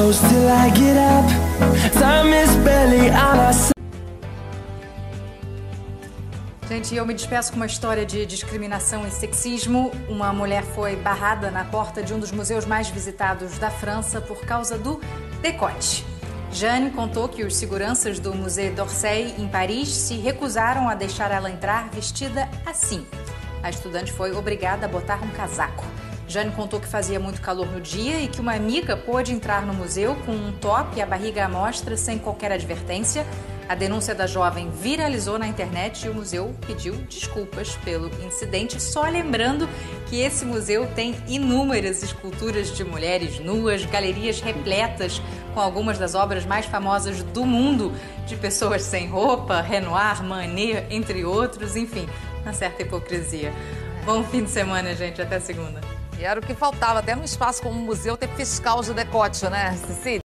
close till I get up. Time is barely on our side. Gente, eu me despeço com uma história de discriminação e sexismo. Uma mulher foi barrada na porta de um dos museus mais visitados da França por causa do decote. Jane contou que os seguranças do Musée d'Orsay, em Paris, se recusaram a deixar ela entrar vestida assim. A estudante foi obrigada a botar um casaco. Jane contou que fazia muito calor no dia e que uma amiga pôde entrar no museu com um top e a barriga à mostra sem qualquer advertência. A denúncia da jovem viralizou na internet e o museu pediu desculpas pelo incidente, só lembrando que esse museu tem inúmeras esculturas de mulheres nuas, galerias repletas com algumas das obras mais famosas do mundo, de pessoas sem roupa, Renoir, Manet, entre outros, enfim, uma certa hipocrisia. Bom fim de semana, gente, até segunda. E era o que faltava, até num espaço como um museu ter fiscal de decote, né, Cecília?